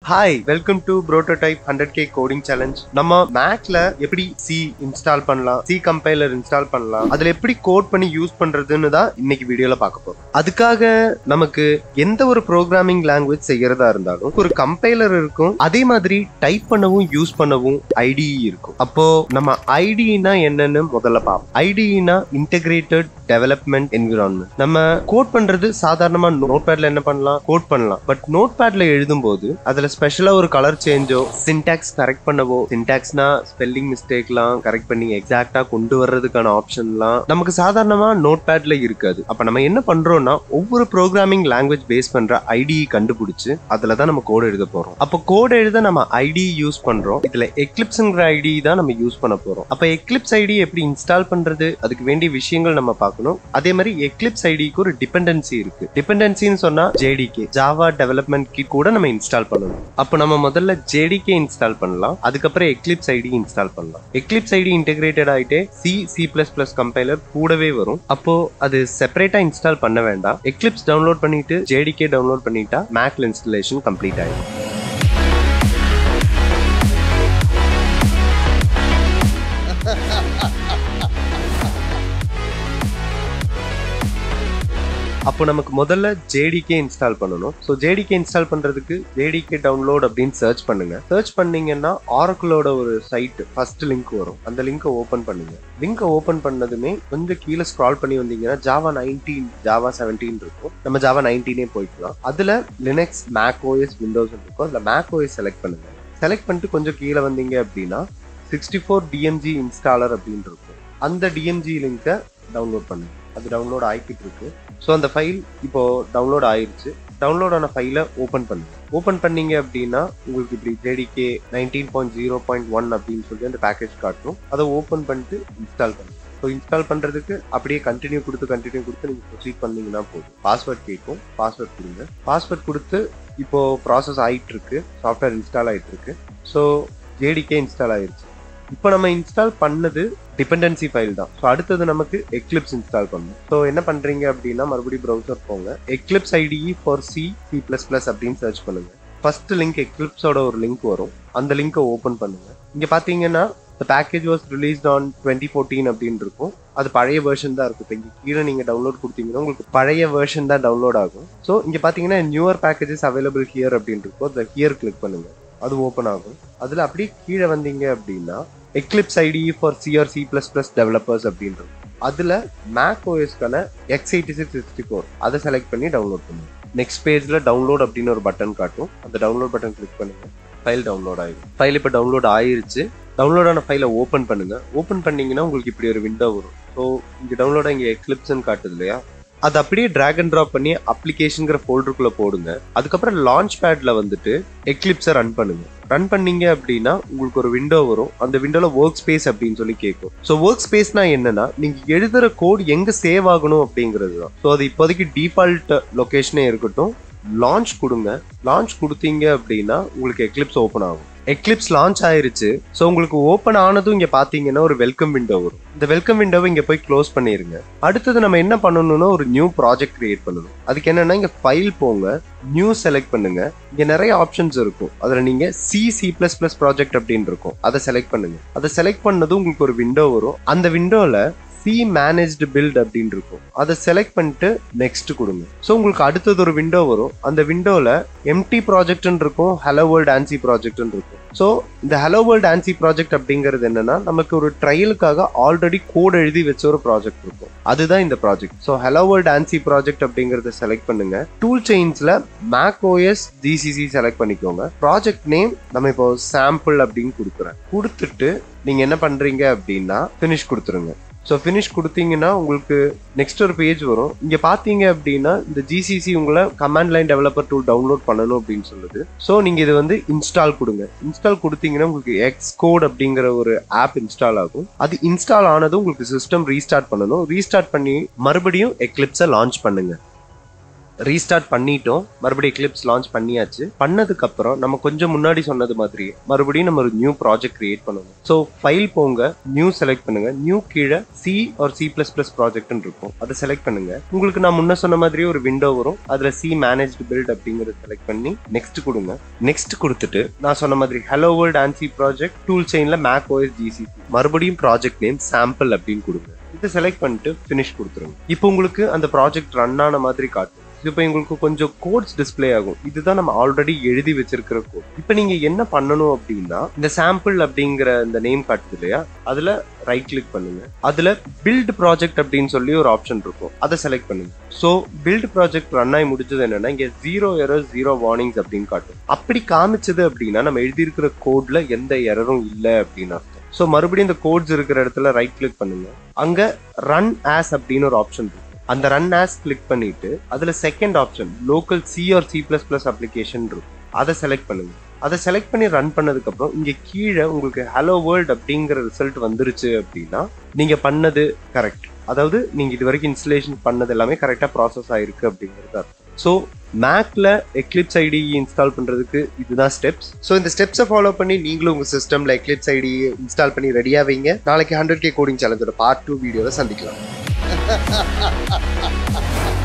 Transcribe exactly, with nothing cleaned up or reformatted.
Hi, welcome to Brototype one hundred K coding challenge. நம்ம Macல எப்படி C install பண்ணலாம், C compiler install பண்ணலாம், அதுல எப்படி கோட் பண்ணி யூஸ் பண்றதுன்னு தான் இன்னைக்கு வீடியோல பார்க்க போறோம். அதுக்காக நமக்கு எந்த ஒரு ப்ரோக்ராமிங் லாங்குவேஜ் செய்யறதா இருந்தாலும் ஒரு கம்பைலர் இருக்கும், அதே மாதிரி டைப் பண்ணவும் யூஸ் பண்ணவும் I D E இருக்கும். அப்போ நம்ம I D E னா என்னன்னு முதல்ல பார்ப்போம். I D E னா இன்டகிரேட்டட் டெவலப்மெண்ட் என்விரான்மெண்ட். நம்ம கோட் பண்றது சாதாரணமா நோட்பேட்ல என்ன பண்ணலாம், கோட் பண்ணலாம். பட் நோட்பேட்ல எழுதும்போது அதுல ஸ்பெஷலா ஒரு கலர் சேஞ்சோ, சின்டாக்ஸ் கரெக்ட் பண்ணவோ, சின்டாக்ஸ்னா ஸ்பெல்லிங் மிஸ்டேக்லாம் கரெக்ட் பண்ணி எக்ஸாக்டா கொண்டு வர்றதுக்கான ஆப்ஷன்லாம் நமக்கு சாதாரணமா நோட்பேட்ல இருக்காது. அப்ப நம்ம என்ன பண்றோம்னா ஒவ்வொரு ப்ரோக்ராமிங் லாங்குவேஜ் பேஸ் பண்ற I D E கண்டுபிடிச்சு அதுல தான் நம்ம கோட் எழுத போறோம். அப்ப கோட் எழுத நம்ம I D E யூஸ் பண்றோம். இதுல Eclipseங்கிற I D E தான் நம்ம யூஸ் பண்ண போறோம். அப்ப Eclipse I D E எப்படி இன்ஸ்டால் பண்றது, அதுக்கு வேண்டிய விஷயங்கள் நம்ம பார்க்கணும். அதே மாதிரி Eclipse I D E க்கு ஒரு டிபெண்டன்சி இருக்கு. டிபெண்டன்சின்னு சொன்னா J D K, Java development kit கூட நம்ம இன்ஸ்டால் பண்ணணும். அப்போ நம்ம முதல்ல J D K இன்ஸ்டால் பண்ணலாம், அதுக்கப்புறம் Eclipse I D E install பண்ணலாம். Eclipse I D E integrated ஆயிட்டே C, C++ கம்பைலர் கூடவே வரும். அப்போ அது செப்பரேட்டா இன்ஸ்டால் பண்ண வேண்டாம். Eclipse டவுன்லோட் பண்ணிட்டு J D K டவுன்லோட் பண்ணிட்டா Macல இன்ஸ்டாலேஷன் கம்ப்ளீட் ஆயிடும். அப்போ நமக்கு முதல்ல J D K இன்ஸ்டால் பண்ணணும். So J D K install பண்றதுக்கு J D K டவுன்லோட் அப்படின்னு சர்ச் பண்ணுங்க. சர்ச் பண்ணீங்கன்னா ஆரக்கிளோட ஒரு சைட் ஃபர்ஸ்ட் லிங்க் வரும். அந்த லிங்கை ஓபன் பண்ணுங்க. லிங்கை ஓபன் பண்ணதுமே கொஞ்சம் கீழே ஸ்க்ரால் பண்ணி வந்தீங்கன்னா ஜாவா நைன்டீன், ஜாவா செவன்டீன் இருக்கும். நம்ம ஜாவா நைன்டீனே போய்க்கலாம். அதுல லினக்ஸ், மேக் ஓஎஸ், விண்டோஸ் இருக்கும். அதுல மேக் ஓஎஸ் செலக்ட் பண்ணுங்க. செலக்ட் பண்ணிட்டு கொஞ்சம் கீழே வந்தீங்க அப்படின்னா sixty four D M G installer அப்படின்னு இருக்கும். அந்த D M G லிங்கை டவுன்லோட் பண்ணுங்க. அது டவுன்லோட் ஆகிக்கிட்டு இருக்கு. ஸோ அந்த ஃபைல் இப்போ டவுன்லோட் ஆயிடுச்சு. டவுன்லோட் ஆன ஃபைலை ஓப்பன் பண்ணுங்க. ஓப்பன் பண்ணீங்க அப்படின்னா உங்களுக்கு இப்படி J D K nineteen point zero point one அப்படின்னு சொல்லி அந்த பேக்கேஜ் காட்டும். அதை ஓப்பன் பண்ணிட்டு இன்ஸ்டால் பண்ணுங்க. ஸோ இன்ஸ்டால் பண்ணுறதுக்கு அப்படியே கண்டினியூ கொடுத்து கண்டினியூ கொடுத்து நீங்கள் ப்ரொசீட் பண்ணீங்கன்னா போதும். பாஸ்வேர்ட் கேட்கும், பாஸ்வேர்ட் கொடுங்க. பாஸ்வேர்ட் கொடுத்து இப்போ ப்ராசஸ் ஆகிட்டு இருக்கு, சாஃப்ட்வேர் இன்ஸ்டால் ஆகிட்டு இருக்கு. So J D K install ஆயிடுச்சு. இப்போ நம்ம இன்ஸ்டால் பண்ணது டிபெண்டன்சி ஃபைல் தான். ஸோ அடுத்தது நமக்கு Eclipse இன்ஸ்டால் பண்ணணும். ஸோ என்ன பண்றீங்க அப்படின்னா மறுபடியும் ப்ரௌசர் போங்க. Eclipse I D E for C, C++ அப்படின்னு சர்ச் பண்ணுங்க. ஃபர்ஸ்ட் லிங்க் Eclipseோட ஒரு லிங்க் வரும். அந்த லிங்கை ஓப்பன் பண்ணுங்க. இங்க பாத்தீங்கன்னா the package was released on twenty fourteen அப்படின்னு இருக்கும். அது பழைய வெர்ஷன் தான் இருக்கும். இங்க கீழே நீங்க டவுன்லோட் கொடுத்தீங்கன்னா உங்களுக்கு பழைய வெர்ஷன் தான் டவுன்லோட் ஆகும். ஸோ இங்க பாத்தீங்கன்னா நியூவர் பேக்கேஜஸ் அவைலபிள் ஹியர் அப்படின்னு இருக்கும். அந்த ஹியர் கிளிக் பண்ணுங்க. அது ஓப்பன் ஆகும். அதுல அப்படியே கீழே வந்தீங்க அப்படின்னா Eclipse I D E for C or C++ developers அப்படின்னு இருக்கும். அதுல Mac O S-க்கான X eighty-six sixty-four அதை செலக்ட் பண்ணி டவுன்லோட் பண்ணுங்க. நெக்ஸ்ட் பேஜ்ல டவுன்லோட் அப்படின்னு ஒரு பட்டன் காட்டும். அந்த டவுன்லோட் பட்டன் கிளிக் பண்ணுங்க. ஃபைல் டவுன்லோட் ஆயிடும். ஃபைல் இப்போ டவுன்லோட் ஆயிருச்சு. டவுன்லோட் ஆன ஃபைலை ஓப்பன் பண்ணுங்க. ஓப்பன் பண்ணீங்கன்னா உங்களுக்கு இப்படி ஒரு விண்டோ வரும். ஸோ இங்க டவுன்லோட் இங்க Eclipseன்னு காட்டுது இல்லையா, அது அப்படியே டிராக் அண்ட் ட்ராப் பண்ணி அப்ளிகேஷன்ங்கிற ஃபோல்டருக்குள்ள போடுங்க. அதுக்கப்புறம் லான்ச் பேட்ல வந்துட்டு Eclipse ரன் பண்ணுங்க. ரன் பண்ணீங்க அப்படின்னா உங்களுக்கு ஒரு விண்டோ வரும். அந்த விண்டோல ஒர்க் ஸ்பேஸ் அப்படின்னு சொல்லி கேட்கும். ஸோ ஒர்க் ஸ்பேஸ்னா என்னன்னா நீங்க எழுதுற கோட் எங்க சேவ் ஆகணும் அப்படிங்கிறது தான். ஸோ அது இப்போதைக்கு டிஃபால்ட் லொகேஷனே இருக்கட்டும். லான்ச் கொடுங்க. லான்ச் கொடுத்தீங்க அப்படின்னா உங்களுக்கு Eclipse ஓப்பன் ஆகும். Eclipse லான்ச் ஆயிருச்சு. ஸோ உங்களுக்கு ஓப்பன் ஆனதும் இங்க பாத்தீங்கன்னா ஒரு வெல்கம் விண்டோ வரும். இந்த வெல்கம் விண்டோவை இங்க போய் க்ளோஸ் பண்ணிருங்க. அடுத்தது நம்ம என்ன பண்ணணும்னா ஒரு நியூ ப்ராஜெக்ட் கிரியேட் பண்ணணும். அதுக்கு என்னன்னா இங்க ஃபைல் போங்க, நியூ செலக்ட் பண்ணுங்க. இங்க நிறைய ஆப்ஷன்ஸ் இருக்கும். அதுல நீங்க C, C++ ப்ராஜெக்ட் அப்படின்னு இருக்கும். அதை செலக்ட் பண்ணுங்க. அதை செலக்ட் பண்ணதும் உங்களுக்கு ஒரு விண்டோ வரும். அந்த விண்டோல C managed build அப்படின்னு இருக்கும். அதை செலக்ட் பண்ணிட்டு நெக்ஸ்ட் கொடுங்க. ஸோ உங்களுக்கு அடுத்தது ஒரு விண்டோ வரும். அந்த விண்டோல எம்டி ப்ராஜெக்ட்னு இருக்கும், ஹலோ வேர்ல்ட் ஆன்சி ப்ராஜெக்ட்னு இருக்கும். ஸோ இந்த ஹலோ வேர்ல்ட் ஆன்சி ப்ராஜெக்ட் அப்படிங்கிறது என்னன்னா நமக்கு ஒரு ட்ரையலுக்காக ஆல்ரெடி கோட் எழுதி வச்ச ஒரு ப்ராஜெக்ட் இருக்கும். அதுதான் இந்த project. So hello world ANSI project அப்படிங்கறத செலக்ட் பண்ணுங்க. டூல் செயின்ஸ்ல Mac O S G C C select பண்ணிக்கோங்க. ப்ராஜெக்ட் நேம் நம்ம இப்போ சாம்பிள் அப்படின்னு கொடுக்குறேன். கொடுத்துட்டு நீங்க என்ன பண்றீங்க அப்படின்னா ஃபினிஷ் கொடுத்துருங்க. ஸோ ஃபினிஷ் கொடுத்தீங்கன்னா உங்களுக்கு நெக்ஸ்ட் ஒரு பேஜ் வரும். இங்கே பார்த்தீங்க அப்படின்னா இந்த G C C உங்களை command line developer tool download பண்ணணும் அப்படின்னு சொல்லுது. ஸோ நீங்கள் இது வந்து இன்ஸ்டால் கொடுங்க. இன்ஸ்டால் கொடுத்தீங்கன்னா உங்களுக்கு எக்ஸ் கோட் அப்படிங்கிற ஒரு ஆப் இன்ஸ்டால் ஆகும். அது இன்ஸ்டால் ஆனதும் உங்களுக்கு சிஸ்டம் ரீஸ்டார்ட் பண்ணணும். ரீஸ்டார்ட் பண்ணி மறுபடியும் Eclipse லான்ச் பண்ணுங்க. ரீஸ்டார்ட் பண்ணிட்டோம், மறுபடியும் எக்லிப்ஸ் லான்ச் பண்ணியாச்சு. பண்ணதுக்கு அப்புறம் நம்ம கொஞ்சம் முன்னாடி சொன்னது மாதிரி மறுபடியும் நம்ம ஒரு நியூ ப்ராஜெக்ட் கிரியேட் பண்ணணும். ஸோ ஃபைல் போங்க, நியூ செலக்ட் பண்ணுங்க. நியூ கீழே C or C plus plus ப்ராஜெக்ட்னு இருக்கும், அதை செலக்ட் பண்ணுங்க. உங்களுக்கு நான் முன்ன சொன்ன மாதிரி ஒரு விண்டோ வரும், அதுல சி மேனேஜ்டு பில்ட் அப்படிங்கறத செலக்ட் பண்ணி நெக்ஸ்ட் கொடுங்க. நெக்ஸ்ட் கொடுத்துட்டு நான் சொன்ன மாதிரி hello world ANSI project tool செயின்ல மேக் ஓஎஸ் ஜிசிசி, மறுபடியும் ப்ராஜெக்ட் நேம் சாம்பிள் அப்படின்னு கொடுங்க. இதை செலக்ட் பண்ணிட்டு ஃபினிஷ் கொடுத்துருங்க. இப்போ உங்களுக்கு அந்த ப்ராஜெக்ட் ரன் ஆன மாதிரி காட்டும். இப்போ உங்களுக்கு கொஞ்சம் கோட்ஸ் டிஸ்பிளே ஆகும். இதுதான் நம்ம ஆல்ரெடி எழுதி வச்சிருக்கிற கோட். இப்போ நீங்க என்ன பண்ணணும் அப்படின்னா, இந்த சாம்பிள் அப்படிங்கிற இந்த நேம் காட்டுது இல்லையா, அதுல ரைட் கிளிக் பண்ணுங்க. அதுல பில்ட் ப்ராஜெக்ட் அப்படின்னு சொல்லி ஒரு ஆப்ஷன் இருக்கும், அதை செலக்ட் பண்ணுங்க. ஸோ பில்ட் ப்ராஜெக்ட் ரன் ஆகி முடிச்சது என்னன்னா, இங்க ஜீரோ எரர்ஸ் ஜீரோ வார்னிங்ஸ் அப்படின்னு காட்டும். அப்படி காமிச்சது அப்படின்னா நம்ம எழுதியிருக்கிற கோட்ல எந்த எரரும் இல்லை அப்படின்னு அர்த்தம். ஸோ மறுபடியும் இந்த கோட்ஸ் இருக்கிற இடத்துல ரைட் கிளிக் பண்ணுங்க. அங்க ரன் ஆஸ் அப்படின்னு ஒரு ஆப்ஷன் இருக்கும், அந்த ரன் ஆஸ் கிளிக் பண்ணிட்டு அதுல second option local C or C plus plus application இருக்கும், அதை செலக்ட் பண்ணுங்க. அதை செலக்ட் பண்ணி ரன் பண்ணதுக்கு அப்புறம் இங்க கீழே உங்களுக்கு ஹலோ வேர்ல்ட் அப்படிங்கிற ரிசல்ட் வந்துருச்சு அப்படின்னா நீங்க பண்ணது கரெக்ட். அதாவது நீங்க இது வரைக்கும் இன்ஸ்டலேஷன் பண்ணது எல்லாமே கரெக்டா ப்ராசஸ் ஆயிருக்கு அப்படிங்கிறது அர்த்தம். ஸோ மேக்ல எக்லிப்ஸ் ஐடிஇ இன்ஸ்டால் பண்றதுக்கு இதுதான் ஸ்டெப்ஸ். ஸோ இந்த ஸ்டெப்ஸை ஃபாலோ பண்ணி நீங்களும் உங்க சிஸ்டம்ல எக்லிப்ஸ் ஐடிஇ இன்ஸ்டால் பண்ணி ரெடியா வைங்க. நாளைக்கு ஹண்ட்ரட் கே கோடிங் சேலஞ்சோட பார்ட் டூ வீடியோவை சந்திக்கலாம்.